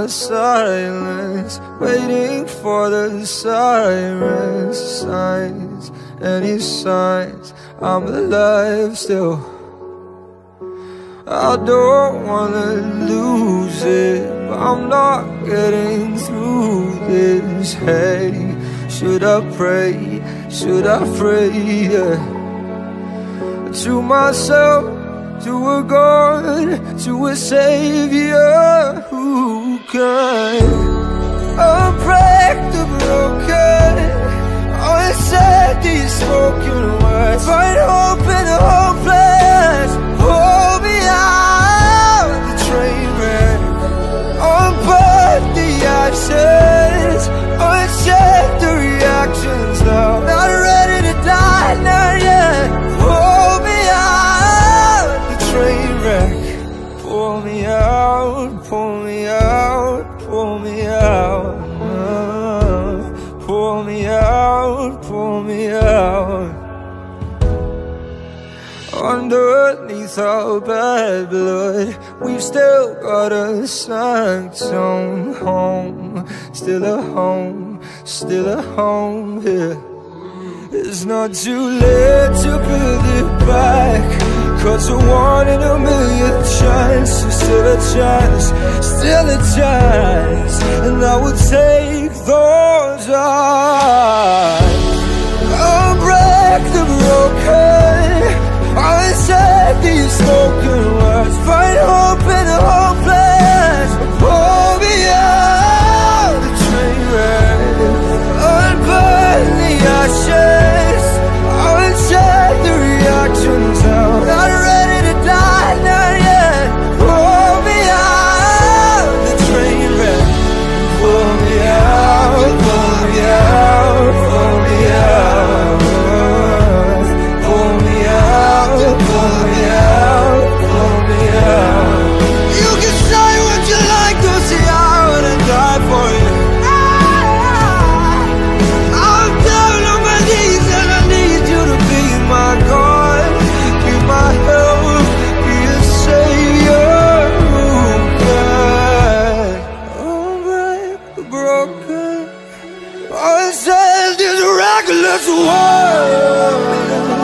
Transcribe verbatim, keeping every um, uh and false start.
the silence, waiting for the sirens, signs, any signs I'm alive still. I don't wanna lose it, but I'm not getting through this. Hey, should I pray, should I pray, yeah, to myself, to a God, to a Savior who can unbreak the broken, unsaid these spoken words, find hope in the hopeless. Hold me out the train wreck, unburn the ashes, uncheck the reactions now. Not ready to die, not yet. Hold me out the train wreck. Pull me out, pull me out, pull me out. uh, Pull me out, pull me out. Underneath our bad blood, we've still got a sanctum home. Still a home, still a home here. It's not too late to build it back, 'cause a one in a million chance, still a chance, still a chance. And I would take those odds. I'll break the broken, I said these spoken words, find hope in the hopeless. Pull me out the train wreck, unburn the ashes, uncheck the reactions now. Not ready to die, not yet. Pull me out the train wreck. Pull me out, pull me out, pull me out. Pull me out, pull me out, pull me out. You can say what you like, 'cause see I wouldn't die for you. I'm down on my knees and I need you to be my God, be my help, be a savior who can unbreak the broken. I said this reckless world.